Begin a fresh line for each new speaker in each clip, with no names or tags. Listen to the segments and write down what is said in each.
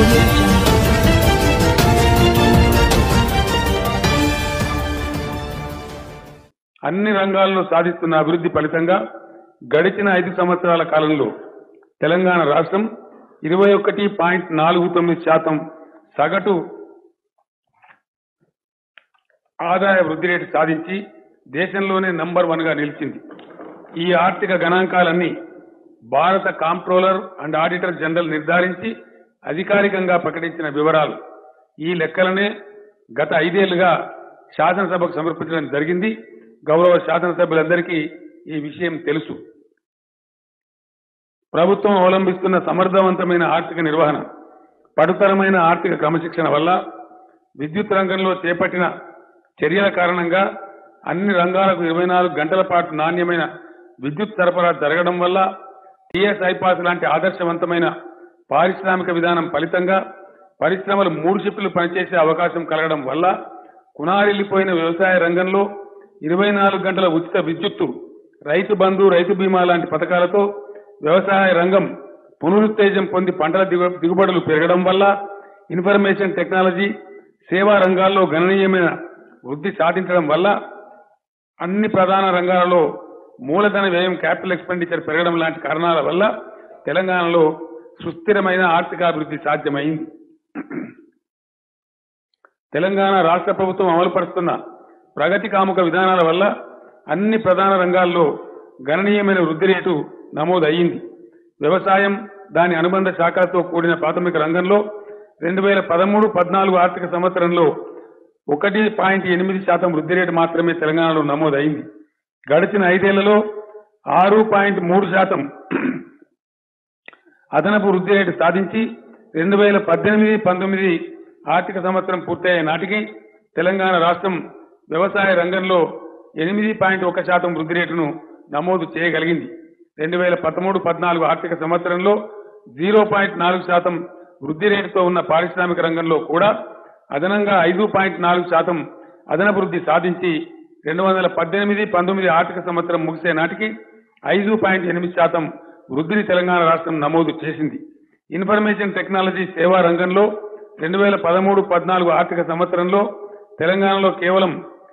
audio jungle.
అన్ని రంగాల్లో సాధిస్తున్న అభివృద్ధి ఫలితంగా గడిచిన 5 సంవత్సరాల కాలంలో తెలంగాణ రాష్ట్రం 21.49% సగటు ఆదాయ వృద్ధి రేటు సాధించి దేశంలోనే నంబర్ 1 గా నిలిచింది. ఈ ఆర్థిక గణాంకాలన్నీ భారత కాంప్ట్రోలర్ అండ్ ఆడిటర్ జనరల్ నిర్ధారించి అధికారికంగా ప్రకటించిన వివరాలు. ఈ లెక్కలనే గత 5 ఏళ్లుగా శాసనసభకు సమర్పించడం జరిగింది. గౌరవ శాసనసభ్యులందరికీ ఈ విషయం తెలుసు. ప్రభుత్వం అవలంబిస్తున్న సమర్థవంతమైన ఆర్థిక నిర్వహణ, పడుతరమైన ఆర్థిక క్రమశిక్షణ వల్ల విద్యుత్ రంగంలో చేపట్టిన చర్యల కారణంగా అన్ని రంగాలకు 24 గంటల పాటు నాణ్యమైన విద్యుత్ సరఫరా జరగడం వల్ల టీఎస్ ఐపాస్ లాంటి ఆదర్శవంతమైన పారిశ్రామిక విధానం ఫలితంగా పరిశ్రమలు 3 షిఫ్టులు పనిచేసే అవకాశం కలగడం వల్ల కునారిల్లిపోయిన వ్యవసాయ రంగంలో 24 గంటల ఉచిత విద్యుత్తు, రైతు బంధు, రైతు బీమా లాంటి పథకాలతో వ్యవసాయ రంగం పునరుత్తేజం పొంది పంటల దిగుబడులు పెరగడం వల్ల ఇన్ఫర్మేషన్ టెక్నాలజీ, సేవా రంగాల్లో గణనీయమైన వృద్ధి సాధించడం వల్ల అన్ని ప్రధాన రంగాలలో మూలధన వ్యయం, క్యాపిటల్ ఎక్స్పెండిచర్ పెరగడం లాంటి కారణాల వల్ల తెలంగాణలో సుస్థిరమైన ఆర్థికాభివృద్ధి సాధ్యమైంది. తెలంగాణ రాష్ట్ర ప్రభుత్వం అమలుపరుస్తున్న ప్రగతి కాముక విధానాల వల్ల అన్ని ప్రధాన రంగాల్లో గణనీయమైన వృద్ధి రేటు నమోదయ్యింది. వ్యవసాయం, దాని అనుబంధ శాఖలతో కూడిన ప్రాథమిక రంగంలో 2013-14 ఆర్థిక సంవత్సరంలో 1.8% వృద్ధి రేటు మాత్రమే తెలంగాణలో నమోదైంది. గడిచిన 5 ఏళ్లలో 6.3% అదనపు వృద్ధి రేటు సాధించి 2018-19 ఆర్థిక సంవత్సరం పూర్తయ్యే నాటికి తెలంగాణ రాష్ట్రం వ్యవసాయ రంగంలో 8.1% వృద్ధి రేటును నమోదు చేయగలిగింది. 2013-14 ఆర్థిక సంవత్సరంలో 0.4% వృద్ధి రేటుతో ఉన్న పారిశ్రామిక రంగంలో కూడా అదనంగా 5.4% అదనపు వృద్ధి సాధించి 2018-19 ఆర్థిక సంవత్సరం ముగిసే నాటికి 5.8% వృద్ధిని తెలంగాణ రాష్ట్రం నమోదు చేసింది. ఇన్ఫర్మేషన్ టెక్నాలజీ, సేవా రంగంలో 2013-14 ఆర్థిక సంవత్సరంలో తెలంగాణలో కేవలం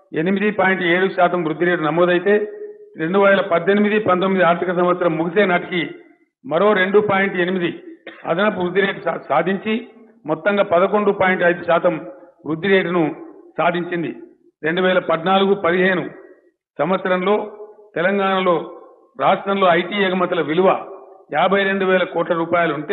8.7% వృద్ధి రేటు నమోదైతే 2018-19 ఆర్థిక సంవత్సరం ముగిసే నాటికి మరో 2.8 అదనపు వృద్ధి రేటు సాధించి మొత్తంగా 11.5% వృద్ధి రేటును సాధించింది. 2014-15 సంవత్సరంలో తెలంగాణలో రాష్ట్రంలో ఐటీ ఎగుమతుల విలువ 52,000 కోట్ల రూపాయలు ఉంటే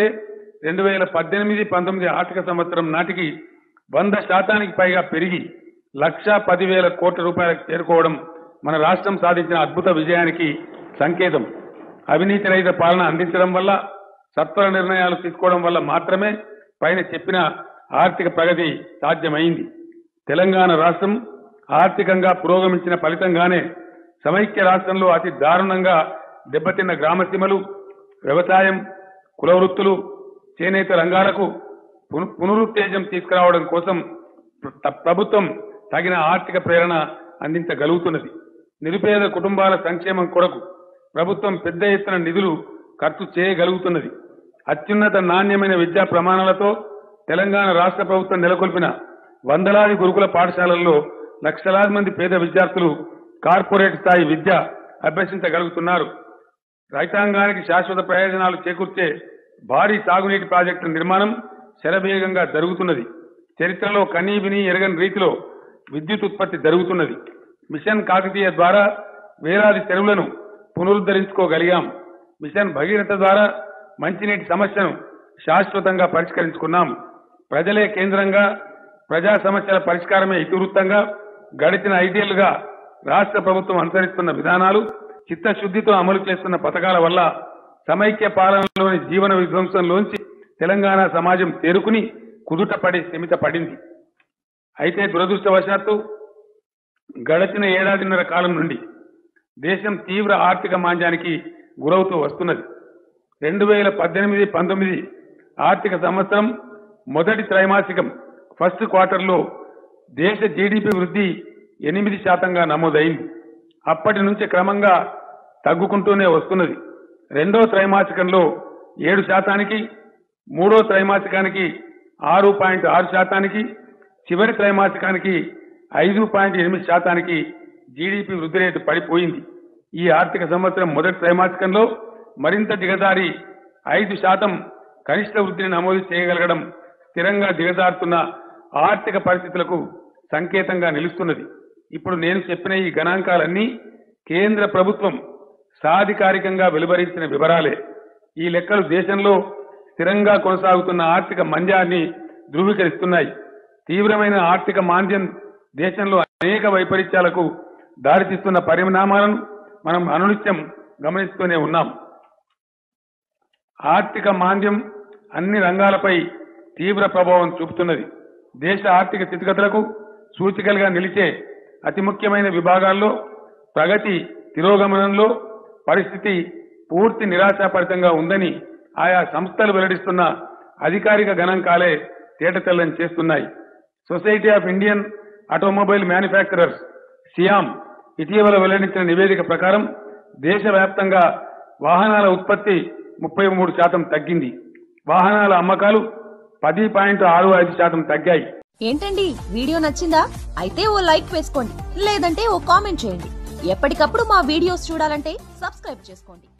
2018-19 ఆర్థిక సంవత్సరం నాటికి 100% పైగా పెరిగి 1,10,000 కోట్ల రూపాయలకు చేరుకోవడం మన రాష్ట్రం సాధించిన అద్భుత విజయానికి సంకేతం. అవినీతి రహిత పాలన అందించడం వల్ల, సత్వర నిర్ణయాలు తీసుకోవడం వల్ల మాత్రమే పైన చెప్పిన ఆర్థిక ప్రగతి సాధ్యమైంది. తెలంగాణ రాష్ట్రం ఆర్థికంగా పురోగమించిన ఫలితంగానే సమైక్య రాష్ట్రంలో అతి దారుణంగా దెబ్బతిన్న గ్రామసీమలు, వ్యవసాయం, కుల వృత్తులు, చేనేత రంగాలకు పునరుత్తేజం తీసుకురావడం కోసం ప్రభుత్వం తగిన ఆర్థిక ప్రేరణ అందించగలుగుతున్నది. నిరుపేద కుటుంబాల సంక్షేమం కొరకు ప్రభుత్వం పెద్ద ఎత్తున నిధులు ఖర్చు చేయగలుగుతున్నది. అత్యున్నత నాణ్యమైన విద్యా ప్రమాణాలతో తెలంగాణ రాష్ట్ర ప్రభుత్వం నెలకొల్పిన వందలాది గురుకుల పాఠశాలల్లో లక్షలాది మంది పేద విద్యార్థులు కార్పొరేట్ స్థాయి విద్య అభ్యసించగలుగుతున్నారు. రైతాంగానికి శాశ్వత ప్రయోజనాలు చేకూర్చే భారీ సాగునీటి ప్రాజెక్టుల నిర్మాణం శరవేగంగా జరుగుతున్నది. చరిత్రలో కనీ విని ఎరగని రీతిలో విద్యుత్ ఉత్పత్తి జరుగుతున్నది. మిషన్ కాకతీయ ద్వారా వేలాది చెరువులను పునరుద్ధరించుకోగలిగాం. మిషన్ భగీరథ ద్వారా మంచినీటి సమస్యను శాశ్వతంగా పరిష్కరించుకున్నాం. ప్రజలే కేంద్రంగా, ప్రజా సమస్యల పరిష్కారమే ఇతివృత్తంగా గడిచిన 5 ఏళ్లుగా రాష్ట్ర ప్రభుత్వం అనుసరిస్తున్న విధానాలు, చిత్తశుద్ధితో అమలు చేస్తున్న పథకాల వల్ల సమైక్య పాలనలోని జీవన విధ్వంసంలోంచి తెలంగాణ సమాజం తేరుకుని కుదుటపడి స్థిమిత పడింది. అయితే దురదృష్టవశాత్తు గడచిన 1.5 ఏళ్ల కాలం నుండి దేశం తీవ్ర ఆర్థిక మాంద్యానికి గురవుతూ వస్తున్నది. 2018-19 ఆర్థిక సంవత్సరం మొదటి త్రైమాసికం ఫస్ట్ క్వార్టర్లో దేశ జీడీపీ వృద్ధి 8%గా నమోదైంది. అప్పటి నుంచి క్రమంగా తగ్గుకుంటూనే వస్తున్నది. రెండో త్రైమాసికంలో 7%, మూడో త్రైమాసికానికి 6.6%, చివరి త్రైమాసికానికి 5.8% జీడీపీ వృద్ధి రేటు పడిపోయింది. ఈ ఆర్థిక సంవత్సరం మొదటి త్రైమాసికంలో మరింత దిగజారి 5% కనిష్ట వృద్ధిని నమోదు చేయగలగడం స్థిరంగా దిగజారుతున్న ఆర్థిక పరిస్థితులకు సంకేతంగా నిలుస్తున్నది. ఇప్పుడు నేను చెప్పిన ఈ గణాంకాలన్నీ కేంద్ర ప్రభుత్వం సాధికారికంగా వెలువరించిన వివరాలే. ఈ లెక్కలు దేశంలో స్థిరంగా కొనసాగుతున్న ఆర్థిక మంద్యాన్ని ధృవీకరిస్తున్నాయి. తీవ్రమైన ఆర్థిక మాంద్యం దేశంలో అనేక వైపరీత్యాలకు దారితీస్తున్న పరిణామాలను మనం అనునిత్యం గమనిస్తూనే ఉన్నాం. ఆర్థిక మాంద్యం అన్ని రంగాలపై తీవ్ర ప్రభావం చూపుతున్నది. దేశ ఆర్థిక స్థితిగతులకు సూచికలుగా నిలిచే అతి ముఖ్యమైన విభాగాల్లో ప్రగతి తిరోగమనంలో పరిస్థితి పూర్తి నిరాశాపరితంగా ఉందని ఆయా సంస్థలు వెల్లడిస్తున్న అధికారిక గణాంకాలే తేటతెల్లం చేస్తున్నాయి. Society of Indian automobile manufacturers SIAM ఇటీవల వెల్లడించిన నివేదిక ప్రకారం దేశవ్యాప్తంగా వాహనాల ఉత్పత్తి 33% తగ్గింది. వాహనాల అమ్మకాలు 10.65% తగ్గాయి.
ఏంటండి వీడియో నచ్చిందా? అయితే ఓ లైక్ వేసుకోండి, లేదంటే ఓ కామెంట్ చేయండి. ఎప్పటికప్పుడు మా వీడియోస్ చూడాలంటే సబ్స్క్రైబ్ చేసుకోండి.